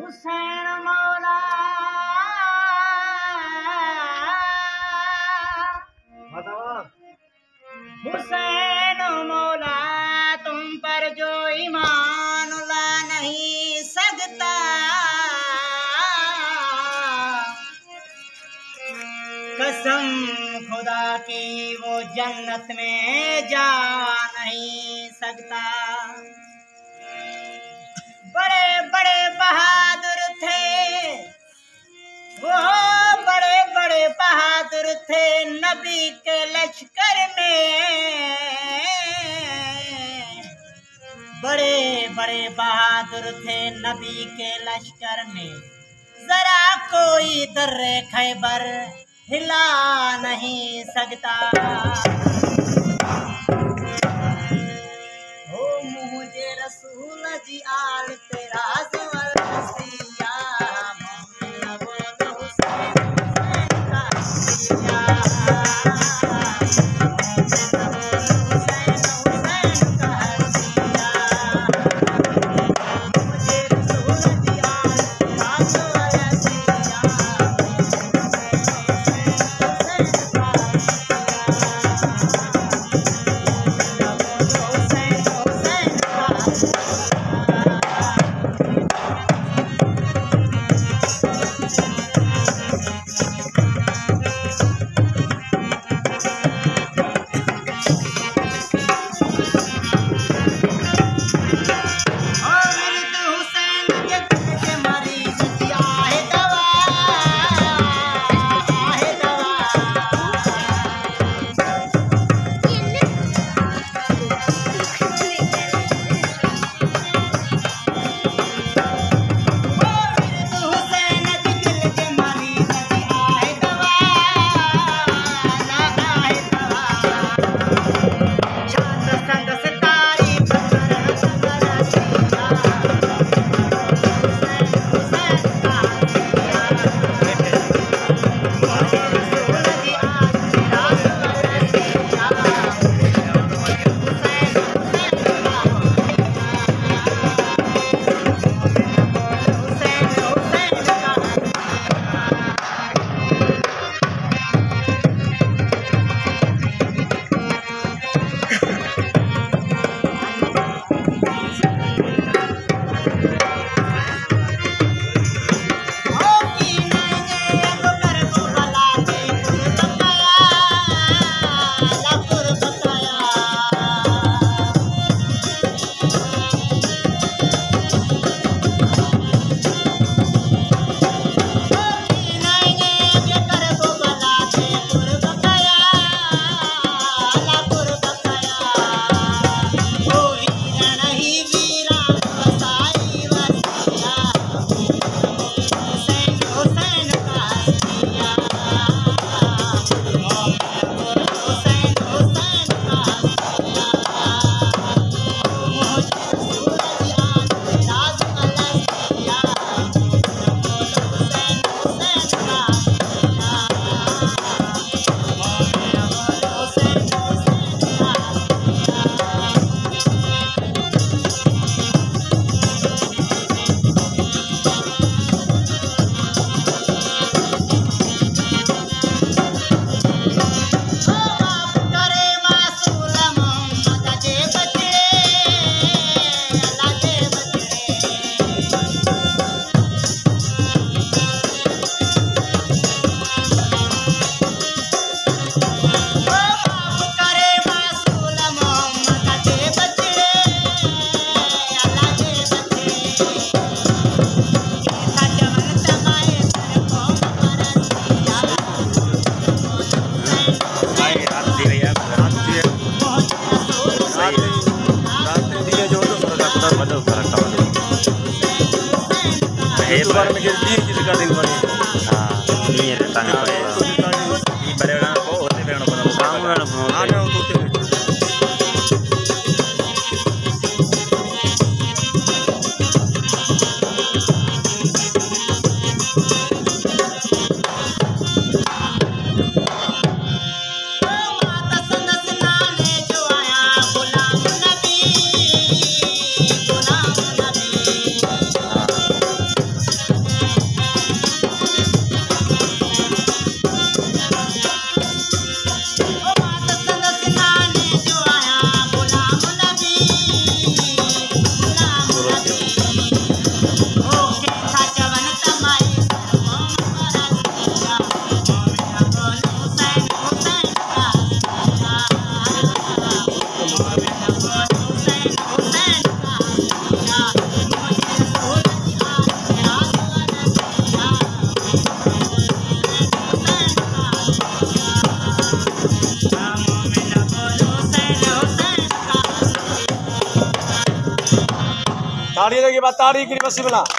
हुसैन मौला हुसैन मौला तुम पर जो ईमान ला नहीं सकता, कसम खुदा की वो जन्नत में जा नहीं सकता। बड़े बड़े बहादुर थे वो, बड़े बड़े बहादुर थे नबी के लश्कर में, बड़े बड़े बहादुर थे नबी के लश्कर में। जरा कोई दर्रे खैबर हिला नहीं सकता। ओ मुझे रसूल जी आल तेरा ज़वरसिया, मोहम्मद बोलो हुसैन हुसैन का सिया, मोहम्मद बोलो हुसैन हुसैन का सिया। मुझे रसूल जी आल तेरा ज़वरसिया, ताड़ी लगी बात ताड़ी की बसी बना